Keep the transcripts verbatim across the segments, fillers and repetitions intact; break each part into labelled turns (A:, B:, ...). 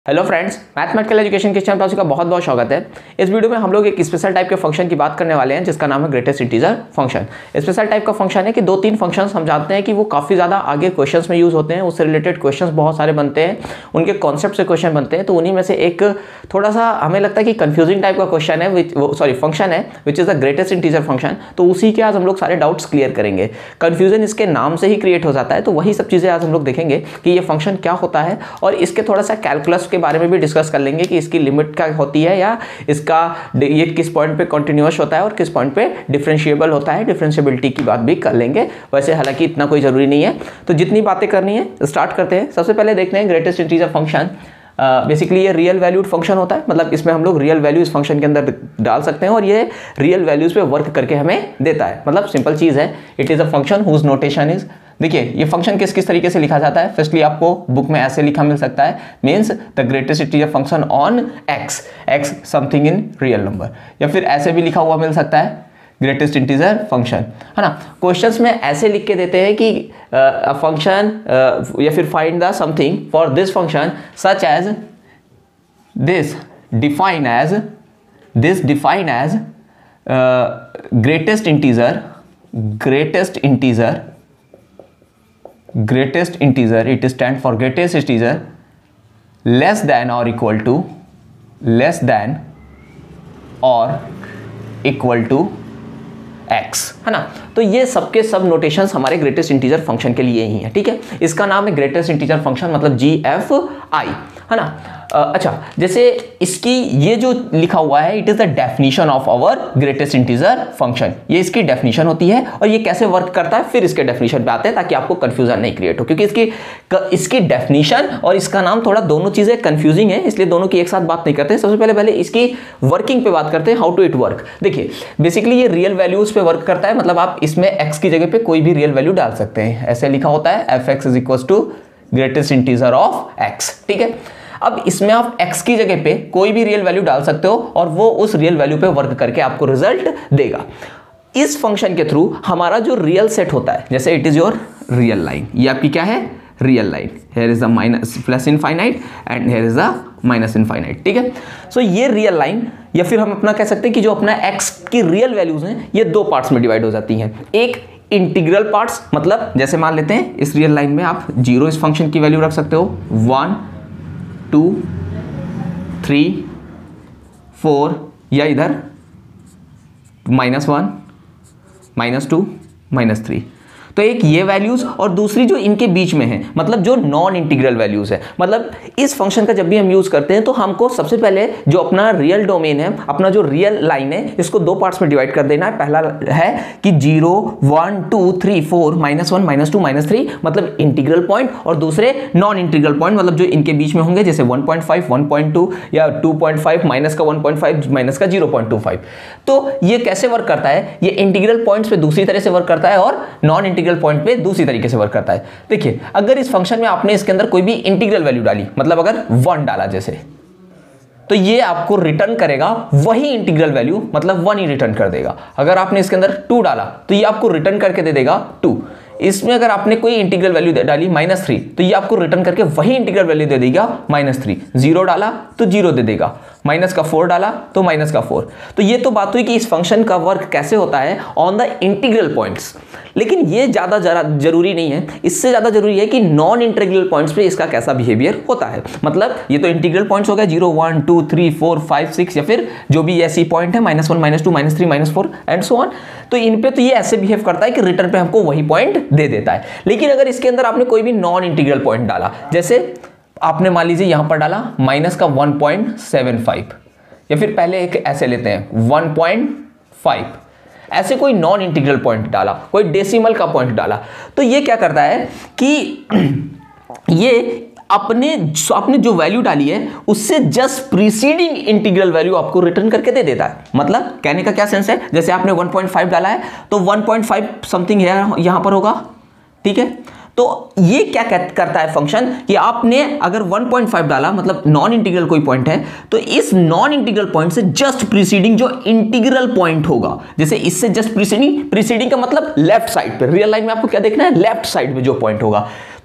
A: Hello friends, mathematical education के channel पर आपका बहुत बहुत स्वागत है। इस वीडियो में हम लोग एक स्पेशल टाइप के फंक्शन की बात करने वाले हैं जिसका नाम है greatest integer function. Special type का फंक्शन है कि दो तीन फंक्शंस हम जानते हैं कि वो काफ़ी ज़्यादा आगे क्वेश्चंस में यूज़ होते हैं, उससे रिलेटेड क्वेश्चंस बहुत सारे बनते हैं, उनके कॉन्सेप्ट से क्वेश्चन बनते हैं। तो उन्हीं में से एक थोड़ा सा हमें लगता है कि कन्फ्यूजिंग टाइप का क्वेश्चन है, सॉरी फंक्शन है which is the greatest integer function. तो उसी के आज हम लोग सारे डाउट्स क्लियर करेंगे। कन्फ्यूजन इसके नाम से ही क्रिएट हो जाता है, तो वही सब चीज़ें आज हम लोग देखेंगे कि ये फंक्शन क्या होता है और इसके थोड़ा सा कैलकुलस के बारे में भी डिस्कस लेंगे कि इसकी लिमिट क्या होती है या इसका ये किस पॉइंट पे कंटीन्यूअस होता है और किस पॉइंट पे डिफरेंशिएबल होता है। डिफरेंशिएबिलिटी की बात भी कर लेंगे, वैसे हालांकि इतना कोई जरूरी नहीं है। तो जितनी बातें करनी है स्टार्ट करते हैं। सबसे पहले देखते हैं ग्रेटेस्ट इंटीजर फंक्शन। बेसिकली ये रियल वैल्यूड फंक्शन होता है, मतलब इसमें हम लोग रियल वैल्यू इस फंक्शन के अंदर डाल सकते हैं और ये रियल वैल्यूज पे वर्क करके हमें देता है। मतलब सिंपल चीज है, it is a function whose notation is, देखिए ये फंक्शन किस किस तरीके से लिखा जाता है। फर्स्टली आपको बुक में ऐसे लिखा मिल सकता है, means the greatest integer function on x, x something in real number, या फिर ऐसे भी लिखा हुआ मिल सकता है ग्रेटेस्ट इंटीजर फंक्शन, है ना। क्वेश्चंस में ऐसे लिख के देते हैं कि अ फंक्शन या फिर find the something for this function such as this define as this define as greatest integer greatest integer greatest integer, it stands for greatest integer less than or equal to less than or equal to x, है ना। तो ये सबके सब notations हमारे greatest integer function के लिए ही है, ठीक है। इसका नाम है ग्रेटेस्ट इंटीजर फंक्शन, मतलब जी एफ आई, है ना। Uh, अच्छा, जैसे इसकी ये जो लिखा हुआ है it is the definition of our greatest integer function, ये इसकी डेफिनेशन होती है और ये कैसे वर्क करता है फिर इसके डेफिनेशन पे आते हैं ताकि आपको कंफ्यूजन नहीं क्रिएट हो, क्योंकि इसकी इसकी डेफिनेशन और इसका नाम थोड़ा दोनों चीजें कंफ्यूजिंग है, इसलिए दोनों की एक साथ बात नहीं करते। सबसे पहले पहले इसकी वर्किंग पे बात करते हैं, हाउ टू इट वर्क। देखिए बेसिकली ये रियल वैल्यूज पे वर्क करता है, मतलब आप इसमें एक्स की जगह पे कोई भी रियल वैल्यू डाल सकते हैं। ऐसे लिखा होता है f x is equal to greatest integer of x, ठीक है। अब इसमें आप x की जगह पे कोई भी रियल वैल्यू डाल सकते हो और वो उस रियल वैल्यू पे वर्क करके आपको रिजल्ट देगा। इस फंक्शन के थ्रू हमारा जो रियल सेट होता है, जैसे it is your real line, ये आपकी क्या है, real line. Here is the minus plus infinite and here is the minus infinite, ठीक है। सो ये रियल लाइन, या फिर हम अपना कह सकते हैं कि जो अपना x की रियल वैल्यूज हैं ये दो पार्ट्स में डिवाइड हो जाती हैं। एक इंटीग्रल पार्ट्स, मतलब जैसे मान लेते हैं इस रियल लाइन में आप जीरो इस फंक्शन की वैल्यू रख सकते हो, वन टू थ्री फोर, या इधर minus one minus two minus three. तो एक ये वैल्यूज और दूसरी जो इनके बीच में है, मतलब जो नॉन इंटीग्रल वैल्यूज है। मतलब इस फंक्शन का जब भी हम यूज करते हैं तो हमको सबसे पहले जो अपना रियल डोमेन है, अपना जो रियल लाइन है, इसको दो पार्ट्स में डिवाइड कर देना है। पहला है कि zero one two three four minus one minus two minus three, मतलब इंटीग्रल पॉइंट, और दूसरे नॉन इंटीग्रल पॉइंट, मतलब जो इनके बीच में होंगे, जैसे one point five, one point two या टू पॉइंट फाइव, माइनस का वन पॉइंट फाइव, माइनस का जीरो पॉइंट टू फाइव। तो ये कैसे वर्क करता है, ये इंटीग्रल पॉइंट्स पे दूसरी तरह से वर्क करता है और नॉन इंटीग्रल पॉइंट पे दूसरी तरीके से वर्क करता है। देखिए अगर इस फंक्शन में आपने इसके अंदर कोई भी इंटीग्रल वैल्यू डाली, मतलब अगर वन डाला जैसे, तो ये आपको रिटर्न करेगा वही इंटीग्रल वैल्यू, मतलब वन ही रिटर्न कर देगा। अगर आपने इसके अंदर टू डाला तो ये आपको रिटर्न करके दे देगा टू। इसमें अगर आपने कोई इंटीग्रल वैल्यू डाली माइनस थ्री, तो ये आपको रिटर्न करके वही इंटीग्रल वैल्यू दे देगा माइनस थ्री। जीरो डाला तो जीरो दे देगा, माइनस का फोर डाला तो माइनस का फोर। तो ये तो बात हुई कि इस फंक्शन का वर्क कैसे होता है ऑन द इंटीग्रल पॉइंट्स, लेकिन ये ज्यादा जरा जरूरी नहीं है। इससे ज्यादा जरूरी है कि नॉन इंटीग्रल पॉइंट्स पे इसका कैसा बिहेवियर होता है। मतलब ये तो इंटीग्रल पॉइंट्स हो गए, zero one two three four five six, या फिर जो भी ऐसी पॉइंट है minus one minus two minus three minus four and so on. तो इन पे तो ये ऐसे बिहेव करता है कि रिटर्न पे हमको वही पॉइंट दे देता है। लेकिन अगर इसके अंदर आपने कोई भी नॉन इंटीग्रल पॉइंट डाला, जैसे आपने मान लीजिए यहां पर डाला माइनस का वन पॉइंट सेवन फाइव, या फिर पहले एक ऐसे लेते हैं वन पॉइंट फाइव, ऐसे कोई नॉन इंटीग्रल पॉइंट डाला, कोई डेसिमल का पॉइंट डाला, तो ये क्या करता है कि ये अपने आपने जो वैल्यू डाली है उससे जस्ट प्रीसीडिंग इंटीग्रल वैल्यू आपको रिटर्न करके दे देता है। मतलब कहने का क्या सेंस है, जैसे आपने वन पॉइंट फाइव डाला है तो वन पॉइंट फाइव समथिंग है यहां पर होगा, ठीक है। तो ये क्या करता है फंक्शन कि आपने अगर वन पॉइंट फाइव डाला, मतलब नॉन इंटीग्रल कोई पॉइंट है, तो इस नॉन इंटीग्रल पॉइंट से जस्ट प्रीसीडिंग जो इंटीग्रल पॉइंट होगा, जैसे इससे जस्ट प्रीसीडिंग, प्रीसीडिंग का मतलब लेफ्ट साइड पे, रियल लाइन में आपको क्या देखना है, लेफ्ट साइड में जो पॉइंट होगा,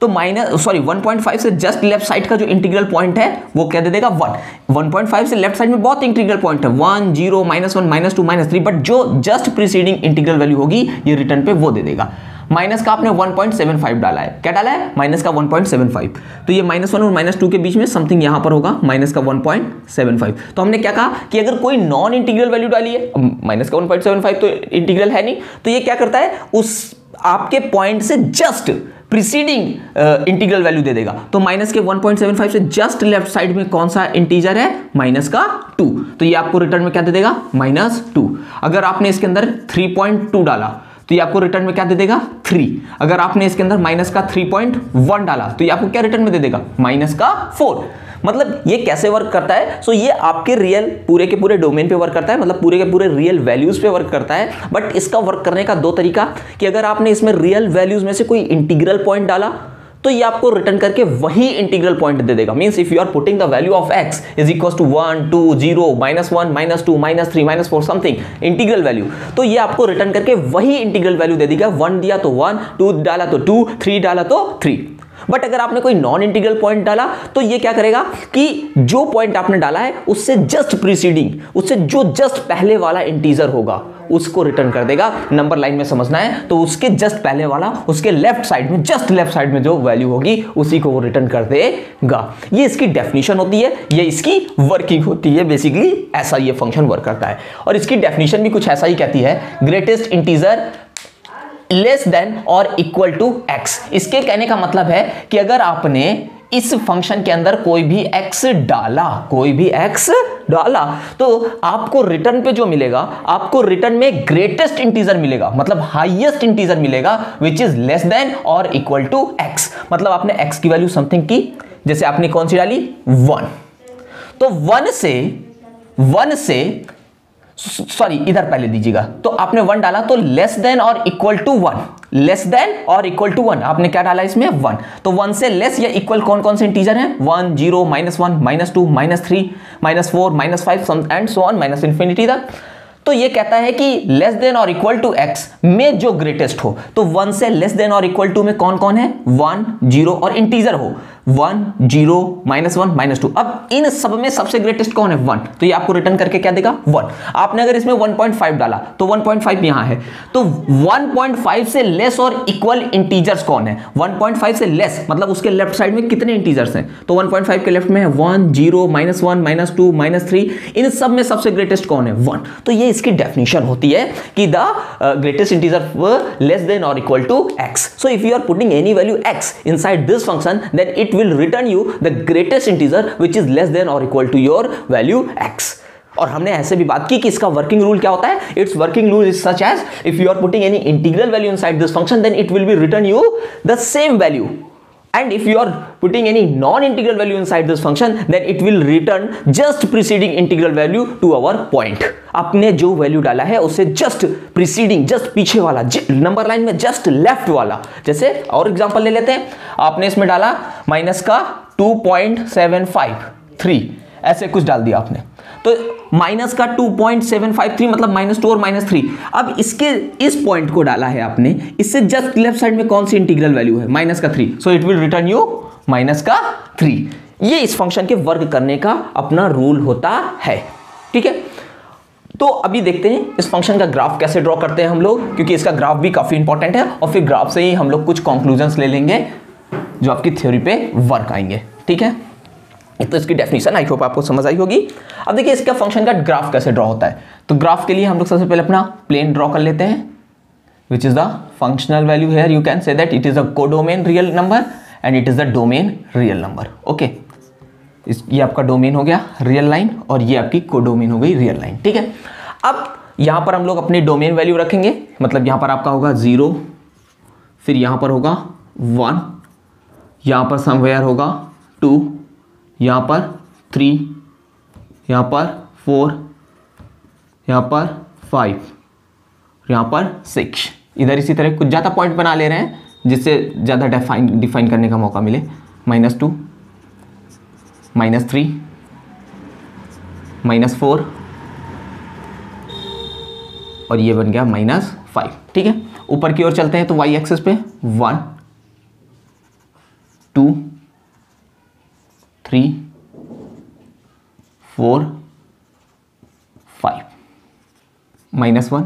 A: तो minus sorry one point five से जस्ट लेफ्ट साइड का जो इंटीग्रल पॉइंट है वो क्या दे देगा वन। वन पॉइंट फाइव से लेफ्ट साइड में बहुत इंटीग्रल पॉइंट है, one, zero, minus one, minus two, minus three, but जो जस्ट प्रीसीडिंग इंटीग्रल वैल्यू होगी ये रिटर्न पे वो दे देगा। माइनस का आपने वन पॉइंट सेवन फाइव डाला है, क्या डाला है माइनस का वन पॉइंट सेवन फाइव, तो ये माइनस वन और माइनस टू के बीच में समथिंग यहां पर होगा माइनस का वन पॉइंट सेवन फाइव। तो हमने क्या कहा कि अगर कोई नॉन इंटीग्रल वैल्यू डाली है, माइनस का वन पॉइंट सेवन फाइव तो इंटीग्रल है नहीं, तो ये क्या करता है उस आपके पॉइंट से जस्ट प्रीसीडिंग इंटीग्रल वैल्यू दे देगा। तो माइनस के वन पॉइंट सेवन फाइव से जस्ट लेफ्ट साइड में कौन सा इंटीजर है माइनस का टू, तो ये आपको रिटर्न में क्या दे देगा माइनस टू। अगर आपने इसके अंदर थ्री पॉइंट टू डाला तो ये आपको रिटर्न में क्या दे देगा थ्री। अगर आपने इसके अंदर माइनस का थ्री पॉइंट वन डाला तो ये आपको क्या रिटर्न में दे देगा माइनस का फोर। मतलब ये कैसे वर्क करता है, सो ये आपके रियल पूरे के पूरे डोमेन पे वर्क करता है, मतलब पूरे के पूरे रियल वैल्यूज पे वर्क करता है। बट इसका वर्क करने का दो तरीका कि अगर आपने इसमें रियल वैल्यूज में से कोई इंटीग्रल पॉइंट डाला तो ये आपको रिटर्न करके वही इंटीग्रल पॉइंट दे देगा। Means if you are putting the value of x is equal to one, two, zero, minus one, minus two, minus three, minus four something integral value, तो ये आपको रिटर्न करके वही इंटीग्रल वैल्यू दे देगा। One दिया तो वन, टू डाला तो टू, थ्री डाला तो थ्री। बट अगर आपने कोई नॉन इंटीग्रल पॉइंट डाला तो ये क्या करेगा कि जो पॉइंट आपने डाला है उससे जस्ट प्रीसीडिंग, उससे जो जस्ट पहले वाला इंटीजर होगा उसको रिटर्न कर देगा। नंबर लाइन में समझना है तो उसके जस्ट पहले वाला, उसके लेफ्ट साइड में, जस्ट लेफ्ट साइड में जो वैल्यू होगी उसी को वो रिटर्न कर देगा। ये इसकी डेफिनेशन होती है, ये इसकी वर्किंग होती है। बेसिकली ऐसा ये फंक्शन वर्क करता है और इसकी डेफिनेशन भी कुछ ऐसा ही कहती है, ग्रेटेस्ट इंटीजर लेस देन और इक्वल टू एक्स। इसके कहने का मतलब है कि अगर आपने इस फंक्शन के अंदर कोई भी x डाला, कोई भी x डाला तो आपको रिटर्न पे जो मिलेगा, आपको रिटर्न में ग्रेटेस्ट इंटीजर मिलेगा, मतलब हाईएस्ट इंटीजर मिलेगा विच इज लेस देन और इक्वल टू x। मतलब आपने x की वैल्यू समथिंग की, जैसे आपने कौन सी डाली वन, तो वन से वन से सॉरी इधर पहले दीजिएगा, तो आपने वन डाला तो लेस देन और equal to one, less than और इक्वल टू वन, आपने क्या डाला इसमें वन, तो वन से लेस या इक्वल कौन कौन से इंटीजर हैं, one, zero, minus one, minus two, minus three, minus four, minus five and so on minus infinity तक। तो ये कहता है कि लेस देन और इक्वल टू एक्स में जो ग्रेटेस्ट हो, तो वन से लेस देन और इक्वल टू में कौन कौन है, वन, जीरो और इंटीजर हो, one, zero, minus one, minus two. अब इन सब में सबसे ग्रेटेस्ट कौन है, वन, तो ये आपको रिटर्न करके क्या देगा वन। आपने अगर इसमें वन पॉइंट फाइव डाला तो वन पॉइंट फाइव यहां है, तो वन पॉइंट फाइव से लेस और इक्वल इंटीजर्स कौन है, वन पॉइंट फाइव से लेस मतलब उसके लेफ्ट साइड में कितने इंटीजर्स हैं, तो वन पॉइंट फाइव के लेफ्ट में है one, zero, minus one, minus two, minus three, इन सब में सबसे ग्रेटेस्ट कौन है, वन। तो ये इसकी डेफिनेशन होती है कि the greatest integer less than और equal to x. So if you are putting any value x inside this function then it will return you the greatest integer which is less than or equal to your value x। और हमने ऐसे भी बात की कि इसका working rule क्या होता है, it's working rule is such as if you are putting any integral value inside this function then it will be return you the same value, and if you are putting any non-integral value inside this function then it will return just preceding integral value to our point। आपने जो value डाला है उससे just preceding, just पीछे वाला, number line में just left वाला। जैसे और एग्जांपल ले लेते हैं, आपने इसमें डाला माइनस का two point seven five three, ऐसे कुछ डाल दिया आपने, तो माइनस का two point seven five three मतलब माइनस टू और माइनस थ्री। अब इसके इस पॉइंट को डाला है आपने, इससे जस्ट लेफ्ट साइड में कौन सी इंटीग्रल वैल्यू है, माइनस का three, so it will return you minus का थ्री। ये इस फंक्शन के वर्क करने का अपना रूल होता है, ठीक है। तो अभी देखते हैं इस फंक्शन का ग्राफ कैसे ड्रॉ करते हैं हम लोग, क्योंकि इसका ग्राफ भी काफी इंपॉर्टेंट है और फिर ग्राफ से ही हम लोग कुछ कंक्लूजन्स ले लेंगे जो आपकी थ्योरी पे वर्क आएंगे, ठीक है। तो इसकी डेफिनेशन आई होप आपको समझ आई होगी। अब देखिए इसका फंक्शन का ग्राफ कैसे ड्रॉ होता है, तो ग्राफ के लिए हम लोग सबसे पहले अपना प्लेन ड्रॉ कर लेते हैं which is the functional value. Here you can say that it is a codomain real number and it is the domain real number. Okay, ये आपका डोमेन हो गया रियल लाइन और ये आपकी कोडोमेन हो गई रियल लाइन, ठीक है। अब यहां पर हम लोग अपनी डोमेन वैल्यू रखेंगे, मतलब यहां पर आपका होगा जीरो, फिर यहां पर होगा वन, यहां पर समवेयर होगा टू, यहाँ पर थ्री, यहाँ पर फोर, यहाँ पर फाइव, यहाँ पर सिक्स। इधर इसी तरह कुछ ज़्यादा पॉइंट बना ले रहे हैं जिससे ज़्यादा डिफाइन डिफाइन करने का मौका मिले। Minus two, minus three, minus four और ये बन गया माइनस फाइव, ठीक है। ऊपर की ओर चलते हैं तो वाई एक्सिस पे one, two, three, four, five, minus one,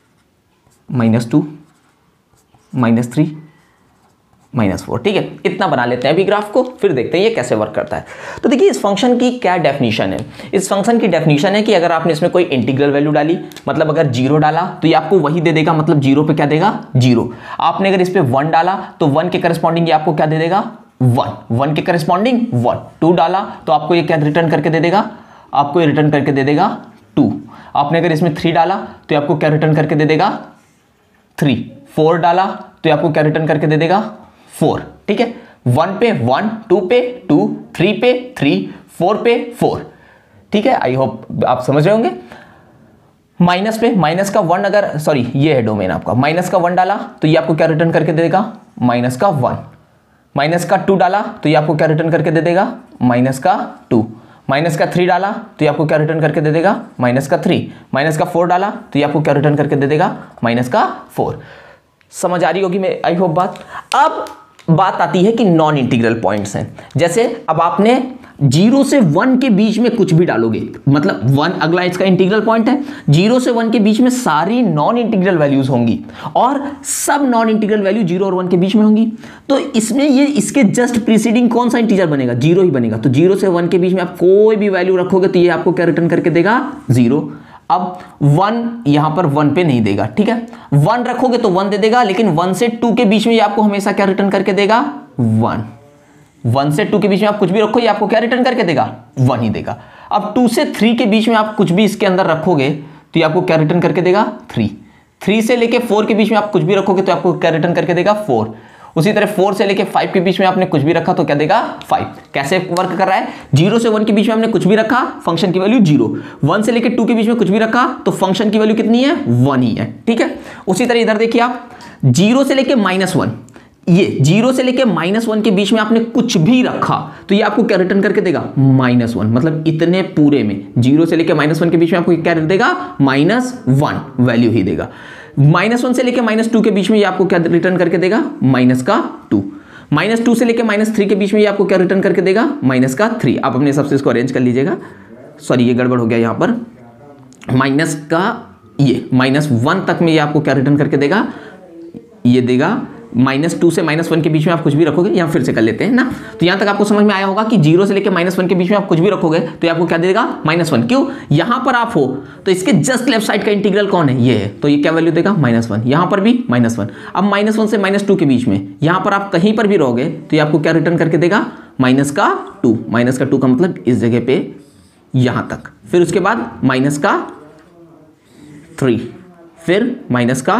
A: minus two, minus three, minus four. ठीक है, इतना बना लेते हैं अभी ग्राफ को, फिर देखते हैं ये कैसे वर्क करता है। तो देखिए इस फंक्शन की क्या डेफिनेशन है। इस फंक्शन की डेफिनेशन है कि अगर आपने इसमें कोई इंटीग्रल वैल्यू डाली, मतलब अगर जीरो डाला तो ये आपको वही दे देगा, मतलब जीरो पे क्या देगा, जीरो। आपने अगर इस पे वन डाला तो वन के करस्पॉन्डिंग ये आपको क्या दे देगा, वन। वन के करस्पॉन्डिंग वन। टू डाला तो आपको ये क्या रिटर्न करके दे देगा, आपको ये रिटर्न करके दे देगा टू। आपने अगर इसमें थ्री डाला तो ये आपको क्या रिटर्न करके दे देगा, थ्री। फोर डाला तो ये आपको क्या रिटर्न करके दे देगा, फोर। ठीक है, वन पे वन, टू पे टू, थ्री पे थ्री, फोर पे फोर। ठीक है, आई होप आप समझ रहे होंगे। माइनस पे माइनस का वन, अगर सॉरी ये है डोमेन आपका, माइनस का वन डाला तो ये आपको क्या रिटर्न करके दे देगा, माइनस का वन। माइनस का टू डाला तो ये आपको क्या रिटर्न करके दे देगा, माइनस का टू। माइनस का थ्री डाला तो ये आपको क्या रिटर्न करके दे देगा, माइनस का थ्री। माइनस का फोर डाला तो ये आपको क्या रिटर्न करके दे देगा, माइनस का फोर। समझ आ रही होगी मैं आई होप बात। अब बात आती है कि नॉन इंटीग्रल पॉइंट्स हैं। जैसे अब आपने जीरो से वन के बीच में कुछ भी डालोगे, मतलब वन अगला इसका इंटीग्रल पॉइंट है, जीरो से वन के बीच में सारी नॉन इंटीग्रल वैल्यूज होंगी और सब नॉन इंटीग्रल वैल्यू जीरो और वन के बीच में होंगी। तो इसमें ये इसके जस्ट प्रीसीडिंग कौन सा इंटीजर बनेगा, जीरो ही बनेगा। तो जीरो से वन के बीच में आप कोई भी वैल्यू रखोगे तो ये आपको क्या रिटर्न करके देगा, जीरो। अब वन यहां पर वन पे नहीं देगा, ठीक है। वन रखोगे तो वन दे देगा, लेकिन वन से टू के बीच में ये आपको हमेशा क्या रिटर्न करके देगा, वन। वन से टू के बीच में आप कुछ भी रखो ये आपको क्या रिटर्न करके देगा, वन ही देगा। अब टू से थ्री के बीच में आप कुछ भी इसके अंदर रखोगे तो ये आपको क्या रिटर्न करके देगा, थ्री। थ्री से लेके फोर के बीच में आप कुछ भी रखोगे तो आपको क्या रिटर्न करके देगा, फोर। उसी तरह फोर से लेके फाइव के बीच में आपने कुछ भी रखा तो क्या देगा, फाइव। कैसे वर्क कर रहा है, जीरो से वन के बीच में हमने कुछ भी रखा, फंक्शन की वैल्यू जीरो। वन से लेके टू के बीच में कुछ भी रखा तो फंक्शन की वैल्यू कितनी है, वन ही है, ठीक है। उसी तरह इधर देखिए आप, जीरो से लेके माइनस वन, ये जीरो से लेके माइनस वन के बीच में आपने कुछ भी रखा तो ये आपको क्या रिटर्न करके देगा, माइनस वन। मतलब इतने पूरे में जीरो से लेके माइनस वन के बीच में आपको क्या देगा, माइनस वन वैल्यू ही देगा। माइनस वन से लेके माइनस टू के बीच में ये आपको क्या रिटर्न करके देगा, माइनस का टू। माइनस टू से लेके माइनस थ्री के बीच में ये आपको क्या रिटर्न करके देगा, माइनस का थ्री। आप अपने हिसाब से इसको अरेंज कर लीजिएगा, सॉरी ये गड़बड़ हो गया यहाँ पर। माइनस का ये माइनस वन तक में ये आपको क्या रिटर्न करके देगा, ये देगा माइनस टू से माइनस वन के बीच में आप कुछ भी रखोगे, यहाँ फिर से कर लेते हैं ना। तो यहाँ तक आपको समझ में आया होगा कि जीरो से लेके माइनस वन के बीच में आप कुछ भी रखोगे तो ये आपको क्या देगा, माइनस वन। क्यों, यहाँ पर आप हो तो इसके जस्ट लेफ्ट साइड का इंटीग्रल कौन है, ये है, तो ये क्या वैल्यू देगा, माइनस वन। यहाँ पर भी माइनस वन। अब माइनस वन से माइनस टू के बीच में यहाँ पर आप कहीं पर भी रहोगे तो ये आपको क्या रिटर्न करके देगा, माइनस का टू। माइनस का टू का मतलब इस जगह पे यहाँ तक, फिर उसके बाद माइनस का थ्री, फिर माइनस का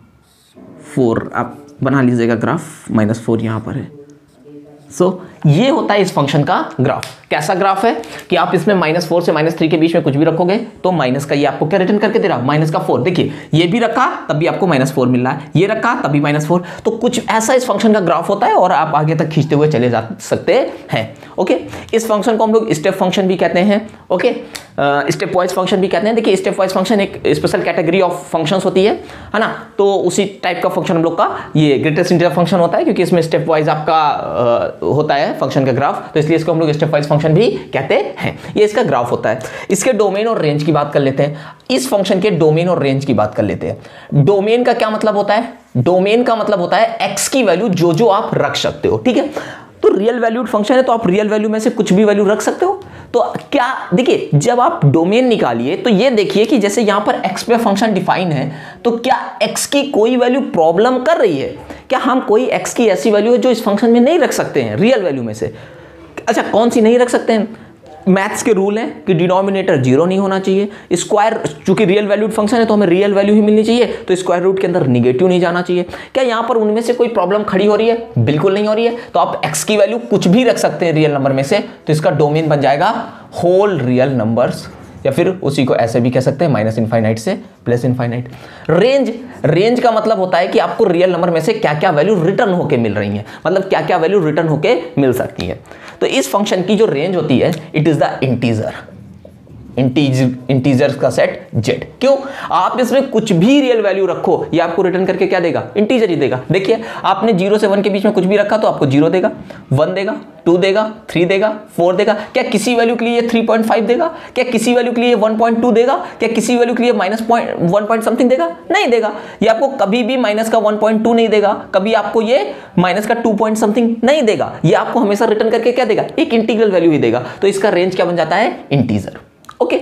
A: फोर। आप बना लीजिएगा ग्राफ, माइनस फोर यहां पर है। सो so, ये होता है इस फंक्शन का ग्राफ। कैसा ग्राफ है कि आप इसमें माइनस फोर से माइनस थ्री के बीच में कुछ भी रखोगे तो माइनस का ये आपको क्या रिटर्न करके दे रहा है, माइनस का फोर। देखिए ये भी रखा तब भी आपको माइनस फोर मिल रहा है, ये रखा तब भी माइनस फोर। तो कुछ ऐसा इस फंक्शन का ग्राफ होता है और आप आगे तक खींचते हुए चले जा सकते हैं। ओके, इस फंक्शन को हम लोग स्टेप फंक्शन भी कहते हैं। ओके, स्टेप वाइज फंक्शन भी कहते हैं। देखिए स्टेप वाइज फंक्शन एक स्पेशल कैटेगरी ऑफ फंक्शंस होती है है ना। तो उसी टाइप का फंक्शन हम लोग का ये ग्रेटेस्ट इंटीजर फंक्शन होता है, क्योंकि इसमें स्टेप वाइज आपका आ, होता है फंक्शन का ग्राफ, तो इसलिए इसको हम लोग स्टेप वाइज फंक्शन भी कहते हैं। ये इसका ग्राफ होता है। इसके डोमेन और रेंज की बात कर लेते हैं। इस फंक्शन के डोमेन और रेंज की बात कर लेते हैं। डोमेन का क्या मतलब होता है, डोमेन का मतलब होता है एक्स की वैल्यू जो जो आप रख सकते हो, ठीक है। तो रियल वैल्यूड फंक्शन है तो आप रियल वैल्यू में से कुछ भी वैल्यू रख सकते हो। तो क्या देखिए, जब आप डोमेन निकालिए तो ये देखिए कि जैसे यहां पर x पे फंक्शन डिफाइन है, तो क्या x की कोई वैल्यू प्रॉब्लम कर रही है, क्या हम कोई x की ऐसी वैल्यू है जो इस फंक्शन में नहीं रख सकते हैं रियल वैल्यू में से। अच्छा, कौन सी नहीं रख सकते हैं, मैथ्स के रूल है कि डिनोमिनेटर जीरो नहीं होना चाहिए, स्क्वायर चूंकि रियल वैल्यूड फंक्शन है तो हमें रियल वैल्यू ही मिलनी चाहिए, तो स्क्वायर रूट के अंदर निगेटिव नहीं जाना चाहिए। क्या यहाँ पर उनमें से कोई प्रॉब्लम खड़ी हो रही है, बिल्कुल नहीं हो रही है। तो आप x की वैल्यू कुछ भी रख सकते हैं रियल नंबर में से, तो इसका डोमेन बन जाएगा होल रियल नंबर्स, या फिर उसी को ऐसे भी कह सकते हैं माइनस इनफाइनाइट से प्लस इनफाइनाइट। रेंज, रेंज का मतलब होता है कि आपको रियल नंबर में से क्या क्या वैल्यू रिटर्न होके मिल रही है, मतलब क्या क्या वैल्यू रिटर्न होके मिल सकती है। तो इस फंक्शन की जो रेंज होती है, it is the integer. Integers का सेट z। क्यों? आप इसमें कुछ भी रियल वैल्यू रखो ये आपको रिटर्न करके क्या देगा? इंटीजर ही देगा। देखिए आपने जीरो से वन के बीच में कुछ भी रखा तो आपको जीरो देगा, वन देगा, टू देगा, थ्री देगा, फोर देगा। क्या किसी वैल्यू के लिए ये थ्री पॉइंट फाइव देगा? क्या किसी वैल्यू के लिए वन पॉइंट टू देगा? क्या किसी वैल्यू के लिए minus point one point something देगा? नहीं देगा। ये आपको कभी भी माइनस का वन पॉइंट टू नहीं देगा, कभी आपको ये माइनस का टू पॉइंट समथिंग नहीं देगा। ये आपको हमेशा रिटर्न करके क्या देगा? एक इंटीग्रल वैल्यू ही देगा। तो इसका रेंज क्या बन जाता है? इंटीजर। ओके,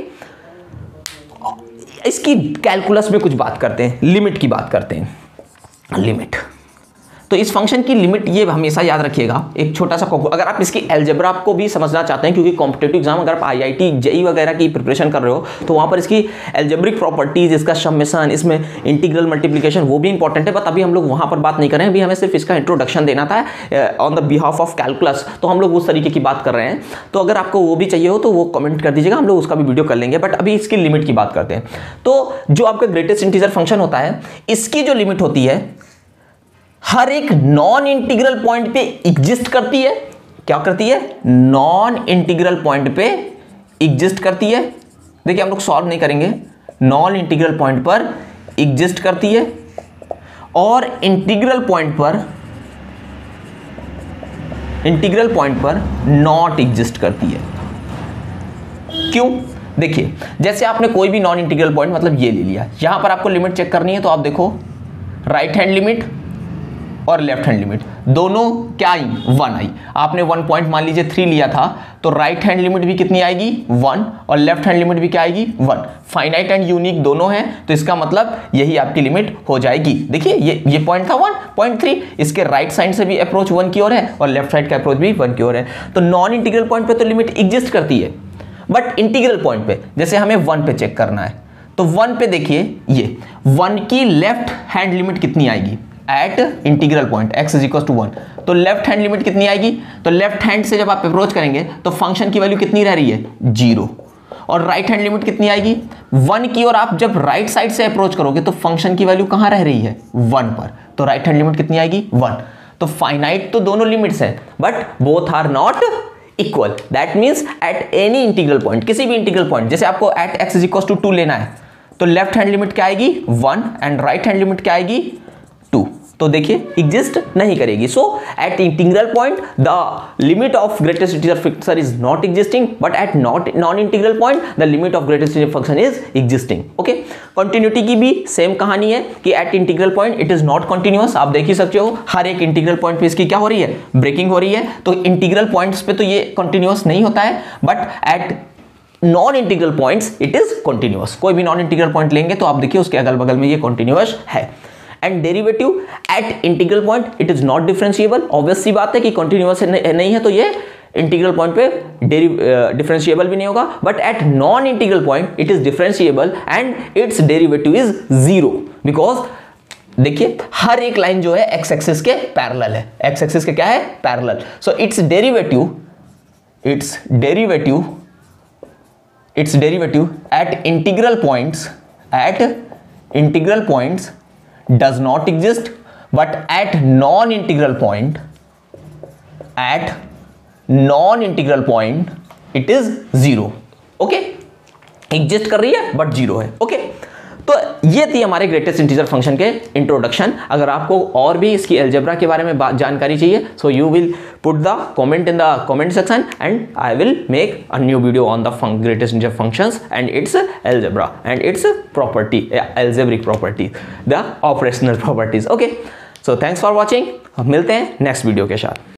A: इसकी कैलकुलस में कुछ बात करते हैं, लिमिट की बात करते हैं। लिमिट तो इस फंक्शन की लिमिट ये हमेशा याद रखिएगा। एक छोटा सा अगर आप इसकी अलजेब्रा को भी समझना चाहते हैं, क्योंकि कॉम्पिटिटिव एग्जाम अगर आप आईआईटी जेई वगैरह की प्रिपरेशन कर रहे हो तो वहां पर इसकी अलजेब्रिक प्रॉपर्टीज, इसका समेशन, इसमें इंटीग्रल मल्टीप्लिकेशन वो भी इंपॉर्टेंट है। बट अभी हम लोग वहां पर बात नहीं कर रहे हैं, अभी हमें सिर्फ इसका इंट्रोडक्शन देना था on the behalf of calculus, तो हम लोग उस तरीके की बात कर रहे हैं। तो अगर आपको वो भी चाहिए हो तो वो कमेंट कर दीजिएगा, हम लोग उसका भी वीडियो कर लेंगे। बट अभी इसकी लिमिट की बात करते हैं। तो जो आपका ग्रेटेस्ट इंटीजर फंक्शन होता है, इसकी जो लिमिट होती है हर एक नॉन इंटीग्रल पॉइंट पे एग्जिस्ट करती है। क्या करती है? नॉन इंटीग्रल पॉइंट पे एग्जिस्ट करती है। देखिए हम लोग सॉल्व नहीं करेंगे, नॉन इंटीग्रल पॉइंट पर एग्जिस्ट करती है और इंटीग्रल पॉइंट पर इंटीग्रल पॉइंट पर नॉट एग्जिस्ट करती है। क्यों? देखिए जैसे आपने कोई भी नॉन इंटीग्रल पॉइंट मतलब ये ले लिया, यहां पर आपको लिमिट चेक करनी है तो आप देखो राइट हैंड लिमिट और लेफ्ट हैंड लिमिट दोनों क्या आई? वन आई। आपने वन पॉइंट मान लीजिए थ्री लिया था तो राइट हैंड लिमिट भी कितनी आएगी? वन, और लेफ्ट हैंड लिमिट भी क्या आएगी? वन। फाइनाइट एंड यूनिक दोनों हैं तो इसका मतलब यही आपकी लिमिट हो जाएगी। देखिए ये ये पॉइंट था वन पॉइंट थ्री, इसके राइट साइड से भी अप्रोच वन की ओर है और लेफ्ट साइड का अप्रोच भी वन की ओर है। तो नॉन इंटीग्रल पॉइंट पे तो लिमिट एग्जिस्ट करती है, बट इंटीग्रल पॉइंट पे जैसे हमें वन पे चेक करना है तो वन पे देखिए ये वन की लेफ्ट हैंड लिमिट कितनी आएगी at integral point x is equal to one. तो लेफ्ट हैंड लिमिट कितनी आएगी? तो लेफ्ट हैंड से जब आप अप्रोच करेंगे तो फंक्शन की वैल्यू कितनी रह रही है? जीरो। और राइट हैंड लिमिट कितनी आएगी? वन की। और आप जब राइट साइड से अप्रोच करोगे तो फंक्शन की वैल्यू कहां रह रही है? वन पर। तो राइट हैंड लिमिट कितनी आएगी? वन। तो फाइनाइट तो दोनों लिमिट्स हैं but both are not equal. That means at any integral point, किसी भी इंटीग्रल पॉइंट, जैसे आपको at x is equal to two लेना है तो लेफ्ट हैंड लिमिट क्या आएगी? One, and right hand limit क्या आएगी? टू। तो देखिए एग्जिस्ट नहीं करेगी। So at integral point the limit of greatest integer function is not existing, but at not non integral point the limit of greatest integer function is existing. Okay, continuity की भी same कहानी है कि at integral point it is not continuous. आप देख ही सकते हो हर एक इंटीग्रल पॉइंट पे इसकी क्या हो रही है? ब्रेकिंग हो रही है। तो इंटीग्रल पॉइंट्स पे तो ये कंटिन्यूअस नहीं होता है, but at non integral points it is continuous. कोई भी नॉन इंटीग्रल पॉइंट लेंगे तो आप देखिए उसके अगल बगल में ये कंटिन्यूअस है। And derivative at integral point it is not differentiable. Obvious सी बात है कि कंटिन्यूअस नहीं है तो ये इंटीग्रल पॉइंट पे डिफरेंशिएबल भी नहीं होगा, but at non integral point it is differentiable and its derivative is zero. Because देखिए हर एक लाइन जो है एक्स एक्सिस के पैरेलल है। एक्स एक्सिस के क्या है? Parallel. So its derivative its derivative its derivative at integral points at integral points does not exist, but at non-integral point at non-integral point it is zero. okay, exist कर रही है but zero है। okay, तो ये थी हमारे greatest integer function के introduction. अगर आपको और भी इसकी अलजेब्रा के बारे में जानकारी चाहिए so you will put the comment in the comment section and I will make a new video on the greatest integer functions and its algebra and its property algebraic property the operational properties. Okay, so thanks for watching. मिलते हैं next video के साथ।